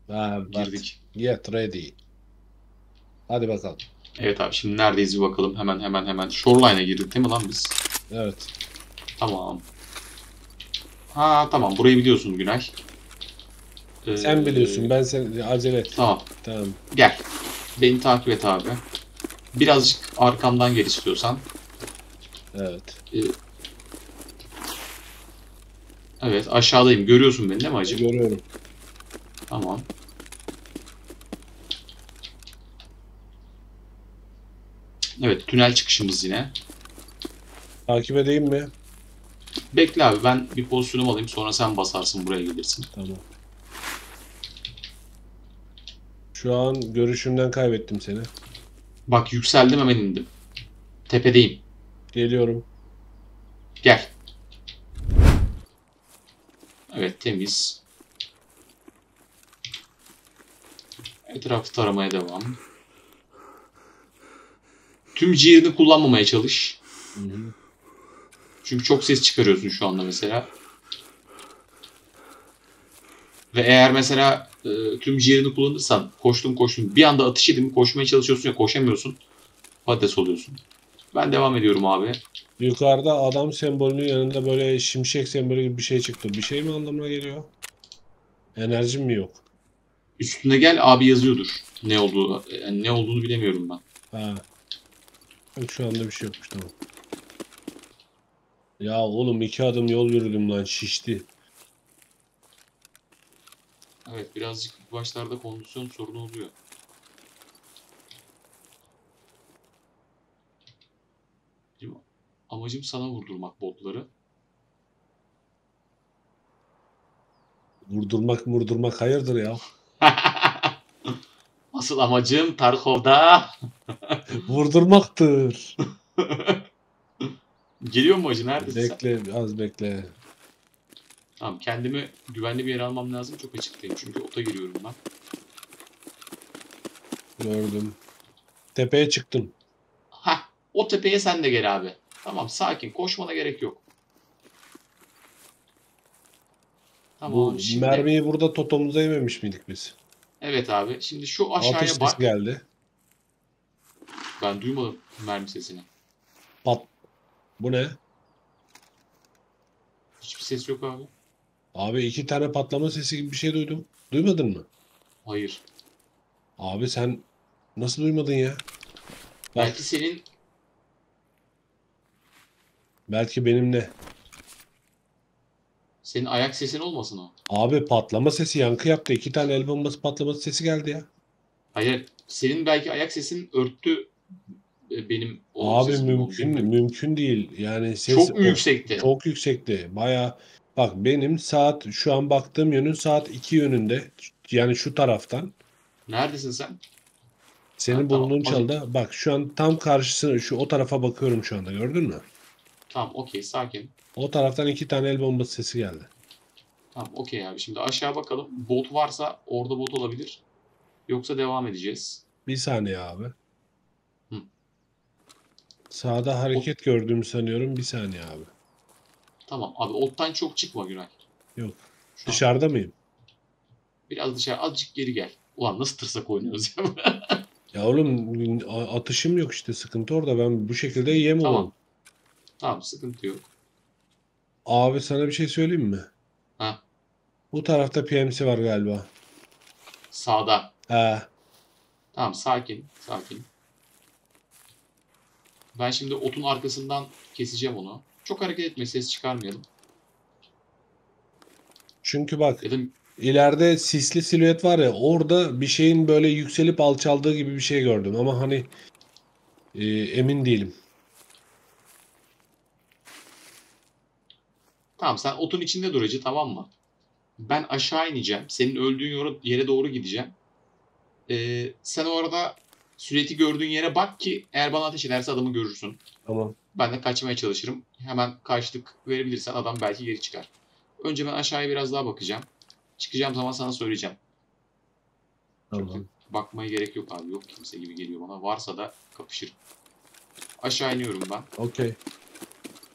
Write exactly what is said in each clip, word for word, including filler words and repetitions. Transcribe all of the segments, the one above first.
Ha, but Girdik. get ready. Hadi bakalım. Evet abi şimdi neredeyiz bir bakalım. Hemen hemen hemen. Shoreline'a girdik değil mi lan biz? Evet. Tamam. Ha tamam burayı biliyorsun Günay. Sen biliyorsun. Ee, Ben sen acele et. tamam. Tamam. Gel. Beni takip et abi. Birazcık arkamdan gel istiyorsan. Evet. Ee, evet aşağıdayım. Görüyorsun beni değil mi hacı? Görüyorum. Tamam. Evet tünel çıkışımız yine. Takip edeyim mi? Bekle abi ben bir pozisyonumu alayım sonra sen basarsın buraya gelirsin. Tamam. Şu an görüşümden kaybettim seni. Bak yükseldim hemen indim. Tepedeyim. Geliyorum. Gel. Evet temiz. Etrafı taramaya devam. Tüm ciğerini kullanmamaya çalış. Hı hı. Çünkü çok ses çıkarıyorsun şu anda mesela. Ve eğer mesela e, tüm ciğerini kullanırsan koştun koştun bir anda atış edin koşmaya çalışıyorsun ya koşamıyorsun. Patates oluyorsun. Ben devam ediyorum abi. Yukarıda adam sembolünün yanında böyle şimşek sembolü gibi bir şey çıktı. Bir şey mi anlamına geliyor? Enerjim mi yok? Üstüne gel abi yazıyordur. Ne olduğu yani ne olduğunu bilemiyorum ben. Ha. Yok, şu anda bir şey yokmuş, tamam. Ya oğlum iki adım yol yürüdüm lan, şişti. Evet birazcık başlarda kondisyon sorunu oluyor. Benim amacım sana vurdurmak botları. Vurdurmak vurdurmak hayırdır ya? Asıl amacım Tarkov'da. Vurdurmaktır. Geliyor mu acı? Neredesin sen? Bekle, az bekle. Tamam kendimi güvenli bir yere almam lazım. Çok açıktayım çünkü ota giriyorum ben. Gördüm. Tepeye çıktım. Hah o tepeye sen de gel abi. Tamam sakin koşmana gerek yok. Tamam Bu şimdi mermiyi burada totomuza yememiş miydik biz? evet abi şimdi şu Atış aşağıya sesi bak. geldi. Ben duymadım mermi sesini. Pat. Bu ne? Hiçbir ses yok abi. Abi iki tane patlama sesi gibi bir şey duydum. Duymadın mı? Hayır. Abi sen nasıl duymadın ya? Belki Bak, senin belki benimle. senin ayak sesin olmasın o. Abi patlama sesi yankı yaptı. İki tane el bombası patlaması sesi geldi ya. Hayır. Senin belki ayak sesin örttü e, benim o Abi sesi duymamı mümkün bilmiyorum. mümkün değil. Yani ses Çok mu o yüksekti? çok yüksekti. Baya, bak benim saat şu an baktığım yönün saat iki yönünde. Yani şu taraftan. Neredesin sen? Ha, Senin tamam. bulunduğun Okey. çalda bak, şu an tam karşısına, şu o tarafa bakıyorum şu anda, gördün mü? Tamam okey sakin. O taraftan iki tane el bombası sesi geldi. Tamam okey abi. Şimdi aşağı bakalım. Bot varsa orada bot olabilir. Yoksa devam edeceğiz. Bir saniye abi. Hı. Sağda Ot, hareket gördüğümü sanıyorum. Bir saniye abi. tamam abi ottan çok çıkma Günay. Yok. Şu an. Dışarıda mıyım? Biraz dışarı azıcık geri gel. Ulan nasıl tırsak oynuyoruz ya. Ya oğlum, a- atışım yok işte, sıkıntı orada. Ben bu şekilde yem Tamam. olurum. Tamam sıkıntı yok. Abi sana bir şey söyleyeyim mi? Ha Bu tarafta P M C var galiba. sağda. He. Tamam sakin. Sakin. Ben şimdi otun arkasından keseceğim onu. Çok hareket etme ses çıkarmayalım. Çünkü bak, Ya da ileride sisli silüet var ya, orada bir şeyin böyle yükselip alçaldığı gibi bir şey gördüm ama hani e, emin değilim. tamam sen otun içinde dur Hacı, tamam mı? Ben aşağı ineceğim. Senin öldüğün yere doğru gideceğim. Ee, sen orada süreti gördüğün yere bak ki eğer bana ateş ederse adamı görürsün. Tamam. Ben de kaçmaya çalışırım. Hemen karşılık verebilirsen adam belki geri çıkar. Önce ben aşağıya biraz daha bakacağım. Çıkacağım zaman sana söyleyeceğim. Çok da Tamam. bakmaya gerek yok abi. Yok kimse gibi geliyor bana. Varsa da kapışırım. Aşağı iniyorum ben. Okey.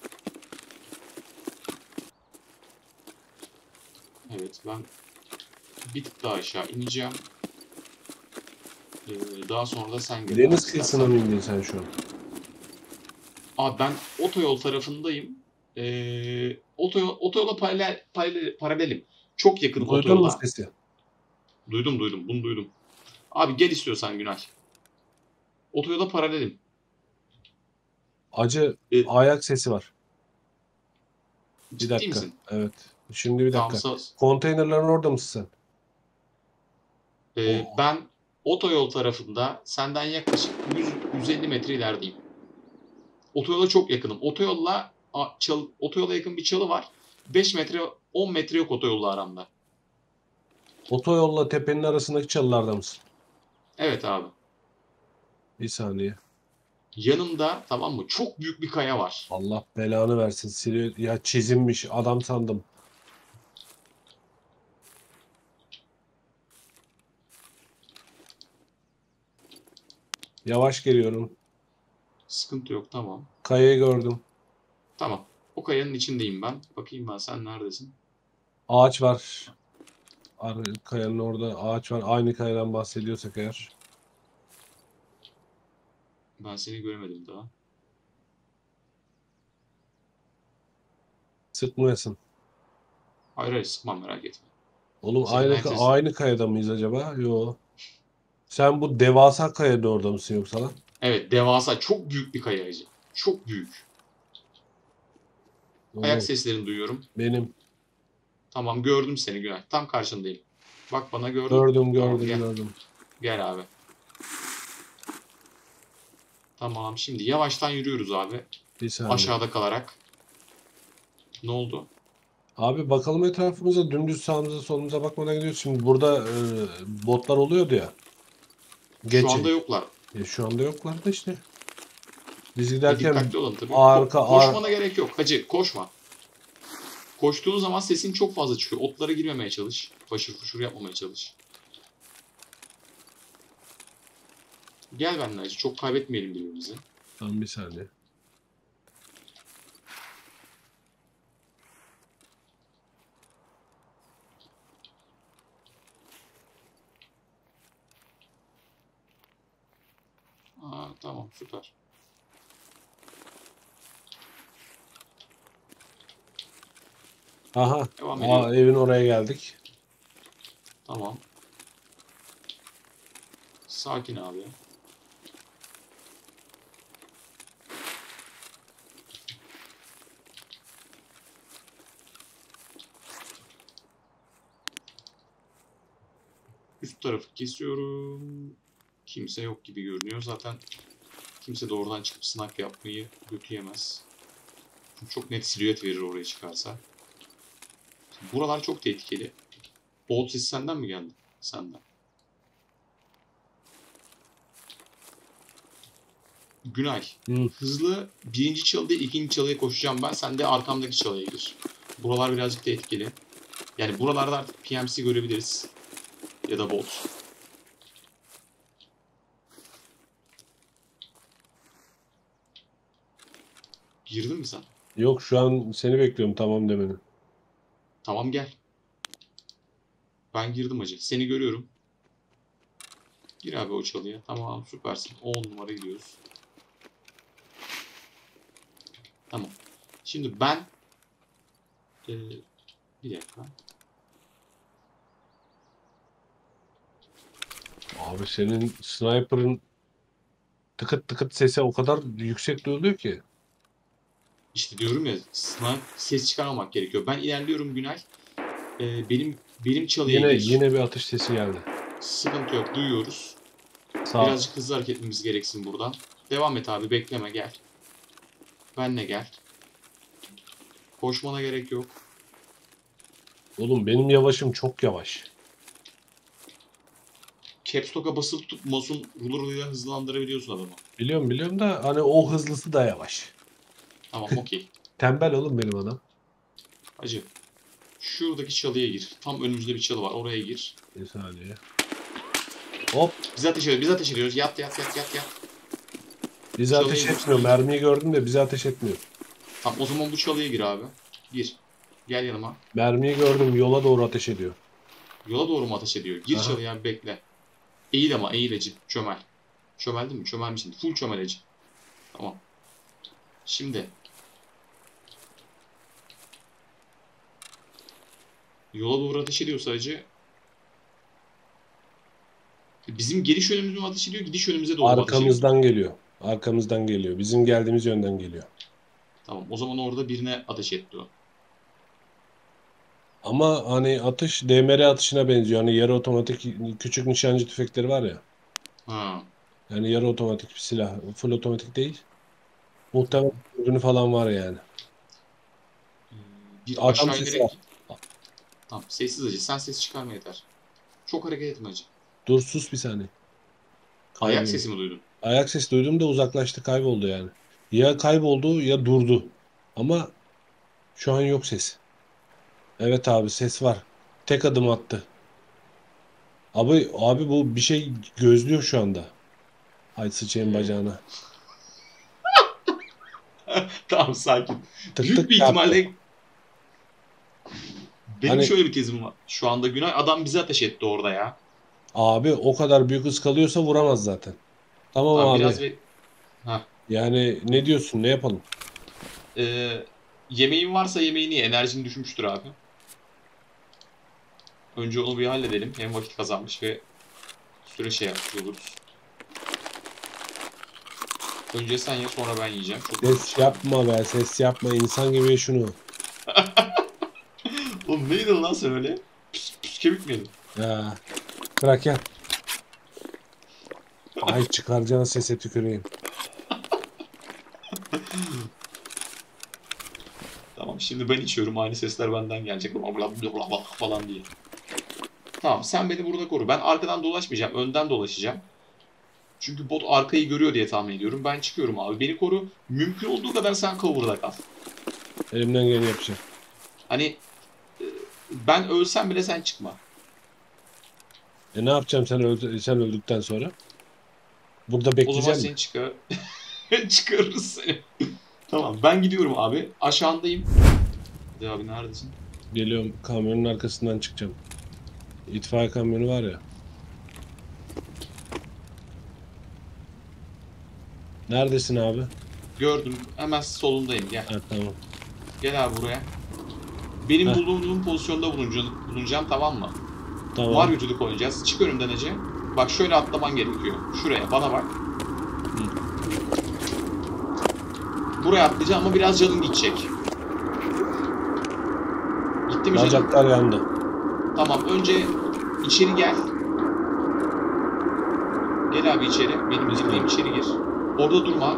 Evet ben Bir tık daha aşağı ineceğim. Ee, daha sonra da sen gel. Deniz kıyısına mı indin sen şu an? Abi ben otoyol tarafındayım. Ee, otoyol, otoyola paralel, paralel, paralelim. Çok yakın Duydun mu otoyola. sesi? Duydum duydum. Bunu duydum. Abi gel istiyorsan Günay. Otoyola paralelim. Acı Ee, ayak sesi var. Bir ciddi dakika. misin? Evet. Şimdi bir Tamam dakika. sağ Konteynerlerin orada mısın sen? Ee, O ben otoyol tarafında senden yaklaşık yüz yüz elli metre ilerideyim. Otoyola çok yakınım. Otoyolla a, çal, otoyola yakın bir çalı var. beş metre on metre yok otoyolla aramda. otoyolla tepenin arasındaki çalılarda mısın? Evet abi. Bir saniye. Yanımda tamam mı? Çok büyük bir kaya var. Allah belanı versin. Silüet ya çizilmiş adam sandım. Yavaş geliyorum. Sıkıntı yok tamam. Kayayı gördüm. Tamam. O kayanın içindeyim ben. Bakayım ben sen neredesin? Ağaç var. Ar- Kayanın orada ağaç var. Aynı kayadan bahsediyorsak eğer. Ben seni göremedim daha. Sıkmayasın. Hayır hayır sıkmam merak etme. Oğlum Senin aynı ayak ka- sesi. aynı kayada mıyız acaba? Yo. Sen bu devasa kayada orada mısın yoksa lan? Evet devasa çok büyük bir kaya Hacı. Çok büyük. Ayak Oğlum seslerini duyuyorum. benim. Tamam gördüm seni Günay. Tam karşındayım. Bak bana gördün. Gördüm Tamam gördüm gel. gördüm. Gel abi. Tamam şimdi yavaştan yürüyoruz abi. Bir saniye. Aşağıda kalarak. Ne oldu? Abi bakalım etrafımıza, dümdüz sağımıza solumuza bakmadan gidiyoruz. Şimdi burada e, botlar oluyordu ya. Şu Geç. anda yoklar. E, şu anda yoklar da işte. Biz E, giderken dikkatli olun tabii. arka Ko- ar koşmana gerek yok. Hacı koşma. Koştuğun zaman sesin çok fazla çıkıyor. Otlara girmemeye çalış. Faşır fuşur yapmamaya çalış. Gel benimle Hacı. Çok kaybetmeyelim birbirimizi. Tamam bir saniye. Aa, tamam süper. Aha. Devam Aa, ediyorum. evin oraya geldik. Tamam. Sakin abi. Üst tarafı kesiyorum. Kimse yok gibi görünüyor. Zaten kimse de oradan çıkıp snipe yapmayı götüyemez. Çünkü çok net silüet verir oraya çıkarsa. Şimdi buralar çok tehlikeli. Bolt sesi senden mi geldi? Senden. Günay. Hı. Hızlı birinci çalıda ikinci çalıya koşacağım ben. Sen de arkamdaki çalıya gir. Buralar birazcık tehlikeli. Yani buralarda artık P M C görebiliriz. Ya da bot. Girdin mi sen? Yok şu an seni bekliyorum tamam demeni. Tamam gel. Ben girdim hacı. Seni görüyorum. Gir abi o çalıya. Tamam süpersin. on numara gidiyoruz. Tamam. Şimdi ben ee, bir dakika. Abi senin sniper'ın tıkıt tıkıt sesi o kadar yüksek duyuluyor ki. İşte diyorum ya snipe ses çıkarmamak gerekiyor. Ben ilerliyorum Günay. Ee, benim benim çalıya Yine gir. yine bir atış sesi geldi. Sıkıntı yok. Duyuyoruz. Sağ. Birazcık hızlı hareket etmemiz gereksin buradan. Devam et abi. Bekleme gel. Benle gel. Koşmana gerek yok. Oğlum benim yavaşım çok yavaş. Caps Lock'a basılı tutup mouse'un ruler'ıyla hızlandırabiliyorsun adamı. Biliyorum biliyorum da hani o hızlısı da yavaş. Tamam okey. Tembel oğlum benim adam. Hacı. Şuradaki çalıya gir. Tam önümüzde bir çalı var. Oraya gir. Bir saniye. Hop. Biz ateş ediyoruz. Biz ateş ediyoruz. Yat yat yat yat yat. Bize Çalıyı ateş vur. etmiyor. Mermiyi gördüm de bize ateş etmiyor. Tamam o zaman bu çalıya gir abi. Gir. Gel yanıma. Mermiyi gördüm. Yola doğru ateş ediyor. Yola doğru mu ateş ediyor? Gir Aha. çalıya bir bekle. Eğil ama eğil Hacı. Çömel. Çömeldin mi? Çömelmişsin. Full çömel Hacı. Tamam. Şimdi. Yola doğru ateş ediyorsa Hacı. Bizim geliş yönümüzü mü ateş ediyor? Gidiş yönümüze doğru mu ateş ediyor? Arkamızdan geliyor. Arkamızdan geliyor. Bizim geldiğimiz yönden geliyor. Tamam. O zaman orada birine ateş etti o. Ama hani atış D M R atışına benziyor. Hani yarı otomatik küçük nişancı tüfekleri var ya. Ha. Yani yarı otomatik bir silah. Full otomatik değil. Muhtemelen ürünü falan var yani. Bir Adam aşağı sesi var. inerek... Tamam. Sessiz Hacı. Sen ses çıkarma yeter. Çok hareket etme Hacı. Dur sus bir saniye. Ayak Kayboldu. sesi mi duydun? Ayak sesi duydum da uzaklaştı, kayboldu yani. Ya kayboldu ya durdu. Ama şu an yok ses. Evet abi, ses var. Tek adım attı. Abi abi bu bir şey gözlüyor şu anda. Hay sıçayım Ee, bacağına. tamam sakin. Tık Büyük tık bir yaptı. ihtimalle benim Hani şöyle bir tezim var. Şu anda Günay adam bize ateş etti orada ya. abi o kadar büyük ıskalıyorsa vuramaz zaten. Tamam Tamam abi. biraz bir... Heh. Yani ne diyorsun, ne yapalım? Ee, yemeğin varsa yemeğini ye. Enerjin düşmüştür abi. Önce onu bir halledelim. Hem vakit kazanmış ve süre şey yapmış oluruz. Önce sen ye sonra ben yiyeceğim. Çok Ses yapma be, ses yapma. İnsan gibi ye şunu. Oğlum neydi lan sen öyle? Püs, püs kemik miydin? Ya bırak ya. Ay çıkaracağın sese tüküreyim. Tamam şimdi ben içiyorum. Aynı sesler benden gelecek. Bla bla bla bla bla falan diye. Tamam sen beni burada koru. Ben arkadan dolaşmayacağım. Önden dolaşacağım. Çünkü bot arkayı görüyor diye tahmin ediyorum. Ben çıkıyorum abi. Beni koru. Mümkün olduğu kadar sen cover'da kal. Elimden geleni yapacağım. Hani e, ben ölsem bile sen çıkma. E ne yapacağım sen öldü, sen öldükten sonra? Burada O zaman bekleyeceğim mi? seni çıkar çıkarırız seni. Tamam ben gidiyorum abi. Aşağındayım. Hadi abi neredesin? Geliyorum, kamyonun arkasından çıkacağım. İtfaiye kamyonu var ya. Neredesin abi? Gördüm. Hemen solundayım. Gel. Ha tamam. Gel abi buraya. Benim Heh. bulunduğum pozisyonda bulunacağım, bulunacağım tamam mı? Tamam. Var vücuduk oynayacağız. Çık önümden Ece. Bak şöyle atlaman gerekiyor. Şuraya bana bak. Buraya atlayacağım ama biraz canın gidecek. Gitti mi canım? Bacaklar yandı. Tamam önce içeri gel. Gel abi içeri. Benim girdiğim içeri gir. Orada durma.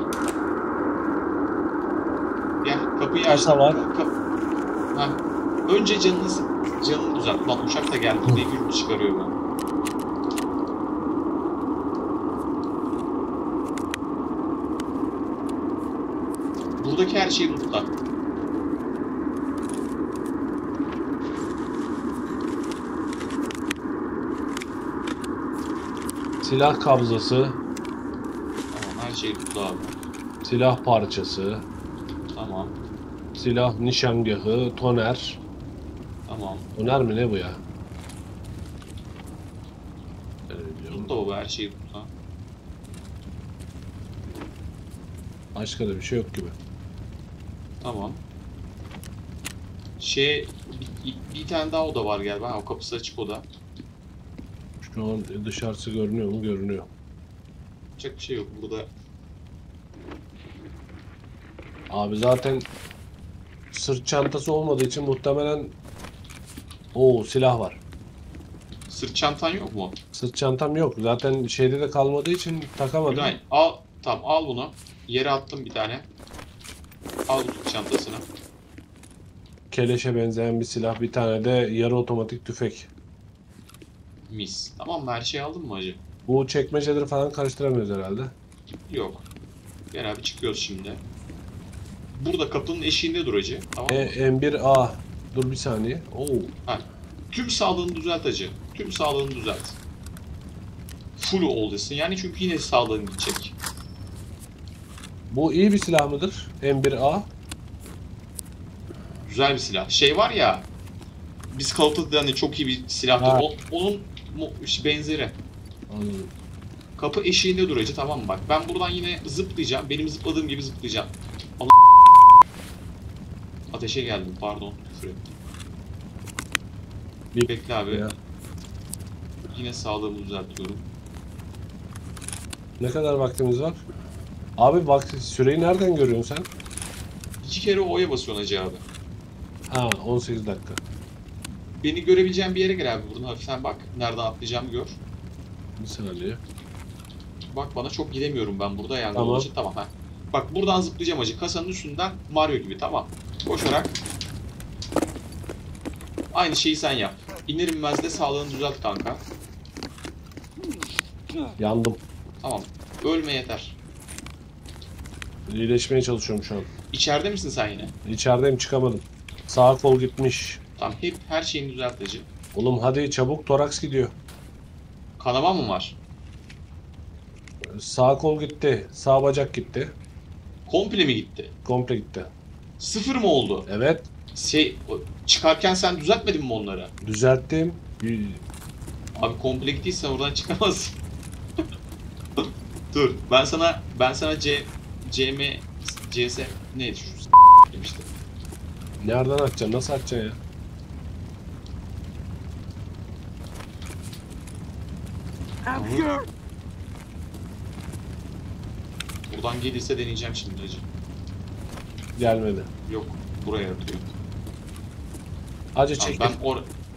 Gel kapıyı aç. Kasa var. Kap- ha. Önce canını canını düzelt. Lan uçak da geldi diye gürültü çıkarıyor bu. Buradaki her şeyi unutla. Silah kabzası, Tamam her şeyi unutla abi. silah parçası, Tamam. silah nişangahı, toner. Tamam. Toner mi ne bu ya? Ben öyle biliyorum. Unutla baba her şeyi unutla. Başka da bir şey yok gibi. Tamam. Şey bir, bir tane daha oda var galiba. Ha, o kapısı açık oda. Şu an dışarısı görünüyor mu? Görünüyor. Yapacak bir şey yok burada. Abi zaten sırt çantası olmadığı için muhtemelen o silah var. Sırt çantan yok mu? Sırt çantam yok. Zaten şeyde de kalmadığı için takamadım. Günay al. Tamam al bunu. Yere attım bir tane. Al bu sırt çantasını. Keleşe benzeyen bir silah, bir tane de yarı otomatik tüfek. Mis. Tamam mı? Her şeyi aldın mı hacı? Bu çekmeceleri falan karıştıramıyoruz herhalde. Yok. Gel abi çıkıyoruz şimdi. Burada kapının eşiğinde dur hacı. Tamam mı? E, M bir A. Dur bir saniye. Oo. Ha. Tüm sağlığını düzelt hacı. Tüm sağlığını düzelt. Full ol desin. Yani çünkü yine sağlığın gidecek. Bu iyi bir silah mıdır? M bir A. Güzel bir silah. Şey var ya. biz Call of Duty'de hani çok iyi bir silahtı. Ha. O, onun benzeri. Anladım. Kapı eşiğinde duracak, tamam mı bak. Ben buradan yine zıplayacağım. Benim zıpladığım gibi zıplayacağım. Allah. Ateşe geldim, pardon. Bir Bekle abi. ya. Yine sağlığımı düzeltiyorum. Ne kadar vaktimiz var? Abi bak, süreyi nereden görüyorsun sen? İki kere O'ya basıyorsun Hacı abi. Ha, on sekiz dakika. Beni görebileceğin bir yere gel abi, buradan hafiften bak. Nereden atlayacağımı gör. Bir saniye. Bak bana, çok gidemiyorum ben burada yani. Tamam. Için. Tamam ha. Bak buradan zıplayacağım Hacı. Kasanın üstünden Mario gibi, tamam. Koşarak. Aynı şeyi sen yap. İner inmez de sağlığını düzelt kanka. Yandım. Tamam. Ölme yeter. İyileşmeye çalışıyorum şu an. İçeride misin sen yine? İçerideyim, çıkamadım. Sağ kol gitmiş. Tamam, hep her şeyini düzelt Hacı. Oğlum hadi çabuk, toraks gidiyor. Kanama mı var? Sağ kol gitti. Sağ bacak gitti. Komple mi gitti? Komple gitti. Sıfır mı oldu? Evet. Şey, çıkarken sen düzeltmedin mi onları? Düzelttim. Abi komple gittiysen oradan çıkamazsın. Dur, ben sana ben sana C C M C S neydi şu demiştim. Nereden atacaksın? Nasıl atacaksın ya? Buradan gelirse deneyeceğim şimdi Hacı. Gelmedi. Yok, buraya atıyor. Acı Tamam, çekil. ben or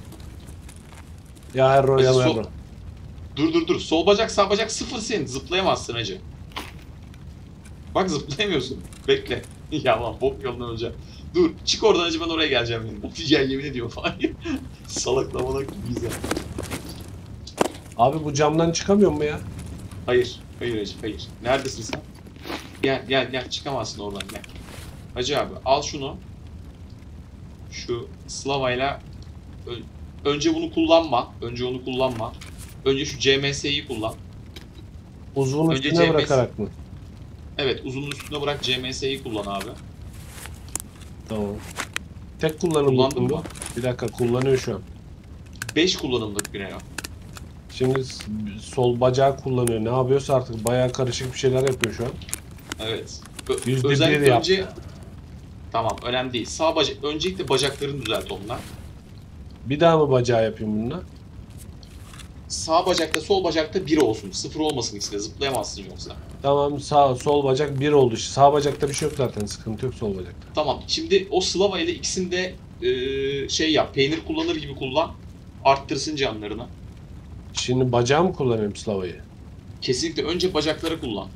Ya Herro ya Hacı, Herro. so dur dur dur. Sol bacak sağ bacak sıfır senin. Zıplayamazsın Hacı. Bak zıplayamıyorsun. Bekle. Ya lan bok yolundan öleceğim. Dur çık oradan Hacı, ben oraya geleceğim yeniden. Ya yemin ediyorum falan. Salaklamanak gibi güzel. Abi bu camdan çıkamıyor mu ya? Hayır. Hayır Hacı, hayır. Neredesin sen? Gel gel gel, çıkamazsın oradan, gel. Hacı abi al şunu. Şu Slava'yla önce bunu kullanma. Önce onu kullanma. Önce şu C M S'yi kullan. Uzun Önce üstüne C M S bırakarak mı? Evet, uzunun üstüne bırak, C M S'yi kullan abi. Tamam. Tek kullanımlık Kullandın mı bu? mı? Bir dakika, kullanıyor şu an. beş kullanımlık bir ne o? Şimdi sol bacağı kullanıyor. Ne yapıyorsa artık, bayağı karışık bir şeyler yapıyor şu an. Evet. Ö Yüzde bir özellikle yaptı. önce... Tamam, önemli değil. Sağ bacak, öncelikle bacaklarını düzelt onunla. Bir daha mı bacağı yapayım bununla? Sağ bacakta, sol bacakta bir olsun. Sıfır olmasın ikisi de, zıplayamazsın yoksa. Tamam, sağ sol bacak bir oldu. Sağ bacakta bir şey yok zaten. Sıkıntı yok sol bacakta. Tamam, şimdi o Slava ile ikisini de e, şey yap, peynir kullanır gibi kullan. Arttırsın canlarını. Şimdi bacağı mı kullanayım Slava'yı? Kesinlikle önce bacakları kullan.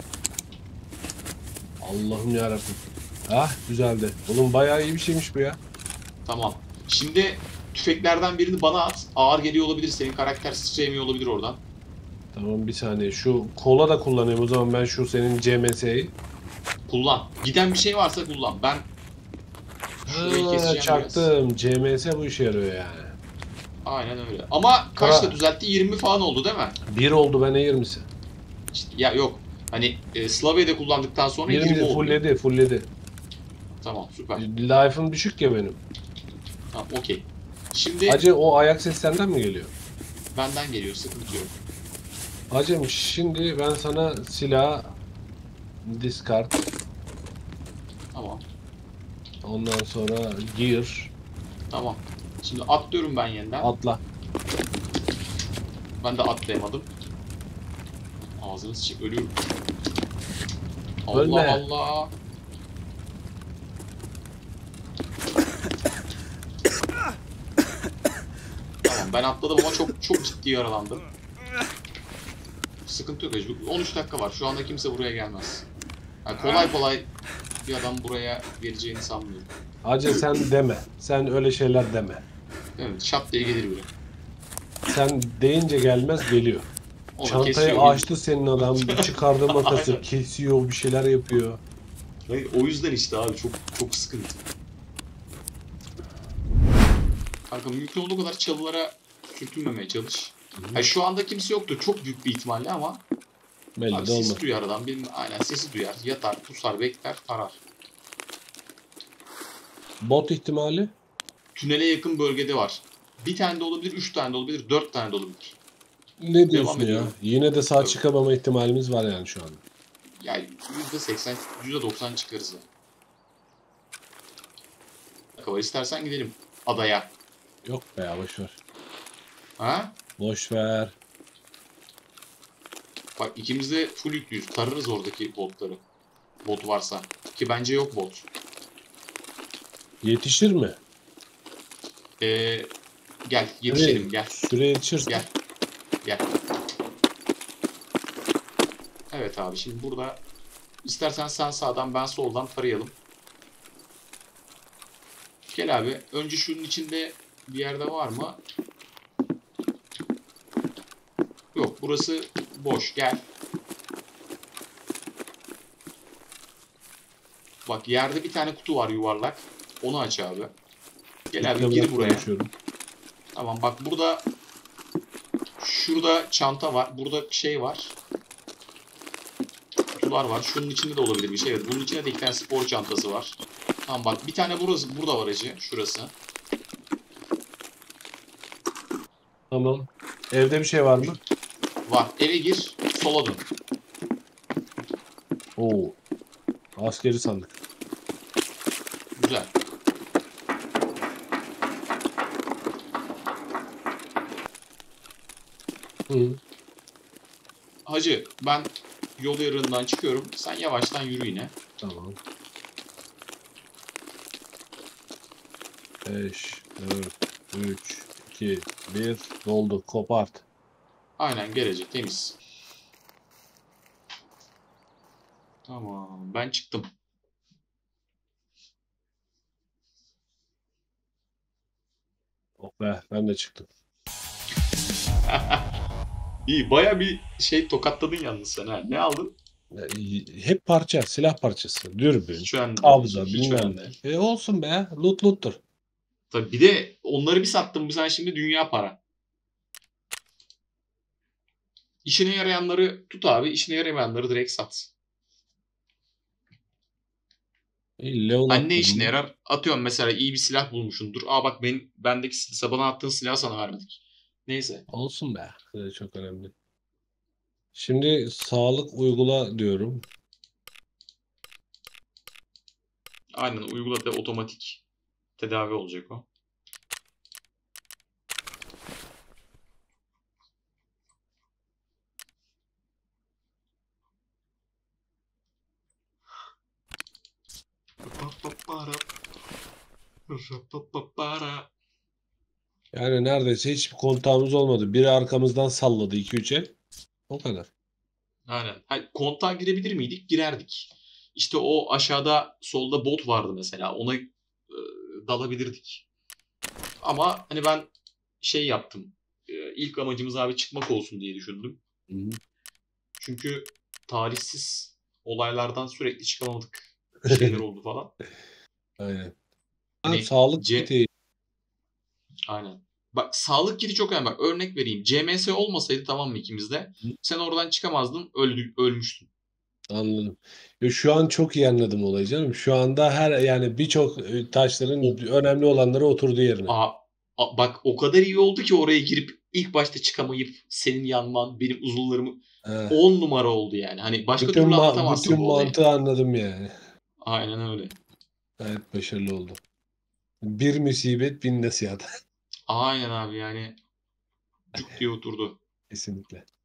Allah'ım yarabbim. Ah, güzeldi. Oğlum bayağı iyi bir şeymiş bu ya. Tamam. Şimdi tüfeklerden birini bana at. Ağır geliyor olabilir. Senin karakter sıçrayamıyor olabilir oradan. Tamam, bir saniye. Şu kola da kullanayım o zaman, ben şu senin C M S'yi. Kullan. Giden bir şey varsa kullan. Ben şurayı Ha, keseceğim biraz. çaktım. C M S bu işe yarıyor yani. Aynen öyle. Ama kaçta Ha. düzeltti? yirmi falan oldu değil mi? Bir oldu, ben ne yirmisi? İşte, ya yok. Hani e, Slavya'da kullandıktan sonra yirmi yirmi oldu. fullledi, fullledi. Tamam, süper. Life'ım düşük ya benim. Tamam, okey. Şimdi Acı, o ayak ses senden mi geliyor? benden geliyor, sıkıntı yok. Acım, şimdi ben sana silah discard, Tamam. ondan sonra gear, Tamam. Şimdi atlıyorum ben yeniden. atla. Ben de atlayamadım. Ağzını sıçık, ölüyorum. Ölme. Allah Allah. Tamam, ben atladım ama çok çok ciddi yaralandım. Sıkıntı yok. on üç dakika var. Şu anda kimse buraya gelmez. Yani kolay kolay bir adam buraya geleceğini sanmıyorum. Acı sen deme. Sen öyle şeyler deme. Evet, şap diye gelir biri. Sen deyince gelmez, geliyor. Onu Çantayı kesiyor. açtı senin adam. Çıkardı makası, Aynen. kesiyor, bir şeyler yapıyor. Hayır, o yüzden işte abi çok çok sıkıntı. Kanka mümkün olduğu kadar çalılara sürtünmemeye çalış. Yani şu anda kimse yoktu çok büyük bir ihtimalle ama Belli abi de olmaz. sesi duyar adam. Benim, aynen sesi duyar. Yatar, pusar, bekler, tarar. Bot ihtimali? tünele yakın bölgede var. Bir tane de olabilir, üç tane de olabilir, dört tane de olabilir. Ne Devam diyorsun ya? ediyorum. Yine de sağ Tabii. çıkamama ihtimalimiz var yani şu anda. Yani yüzde seksen, yüzde doksan çıkarız ya. Var. İstersen gidelim adaya. Yok be ya, boş ver. Ha? Boş ver. Bak ikimiz de full yüklüyüz. Tararız oradaki botları. Bot varsa. Ki bence yok bot. Yetişir mi? Ee, gel Süre, yetişelim gel. süre yetişirse. Gel. Gel. Evet abi şimdi burada istersen sen sağdan ben soldan tarayalım. Gel abi. Önce şunun içinde bir yerde var mı? Yok burası boş. Gel. Bak yerde bir tane kutu var yuvarlak. Onu aç abi. Gel abi İple gir bırak buraya. konuşuyorum. Tamam bak burada şurada çanta var. Burada şey var. Kutular var. Şunun içinde de olabilir bir şey. Evet bunun içinde de iki tane spor çantası var. Tamam bak bir tane burası burada var acı. Şurası. Tamam. Evde bir şey var mı? Var. Eve gir. Sola dön. Oo. Askeri sandık. Güzel. Hı. Hacı ben yol yarığından çıkıyorum. Sen yavaştan yürü yine. Tamam. beş, dört, üç, iki, bir. Doldu. Kopart. Aynen gelecek temiz. Tamam ben çıktım. Oh be, ben de çıktım. İyi baya bir şey tokatladın yalnız sen ha. Ne aldın? E, Hep parça. Silah parçası. Dürbün. Hiç önemli değil hacı. Kabza. Hiç Bilmem önemli değil. ne. E olsun be. Loot loot'tur. Tabii bir de onları bir sattın mı sen şimdi dünya para. İşine yarayanları tut abi. İşine yaramayanları direkt sat. E, Leon Hani ne atladım işine mı? yarar? Atıyorum mesela iyi bir silah bulmuşsundur. Aa bak benim bendeki sil- bana attığın silahı sana vermedik. Neyse. Olsun be. E, çok önemli. Şimdi sağlık uygula diyorum. Aynen uygula da otomatik tedavi olacak o. Yani neredeyse hiçbir kontağımız olmadı. Biri arkamızdan salladı iki üç el. O kadar. Aynen. Hani kontağa girebilir miydik? Girerdik. İşte o aşağıda solda bot vardı mesela. Ona e, dalabilirdik. Ama hani ben şey yaptım. E, ilk amacımız abi çıkmak olsun diye düşündüm. Hı hı. Çünkü talihsiz olaylardan sürekli çıkamadık. Bir şeyler oldu falan. Aynen. Ha, Hani sağlık C kiti. aynen. Bak sağlık kiti çok önemli. Bak örnek vereyim. C M S olmasaydı tamam mı ikimizde? Sen oradan çıkamazdın, öldü, ölmüştün. Anladım. Ya şu an çok iyi anladım olayı canım. Şu anda her yani birçok e, taşların O önemli olanları oturdu yerine. a, a- bak o kadar iyi oldu ki oraya girip ilk başta çıkamayıp senin yanman, benim uzuvlarımı Ha, on numara oldu yani. Hani başka bütün türlü ma- anlatamazsın bütün bu olayı. mantığı anladım yani. Aynen öyle. Gayet başarılı oldu. Bir musibet bin nasihat. Aynen abi yani cuk diye oturdu. Kesinlikle.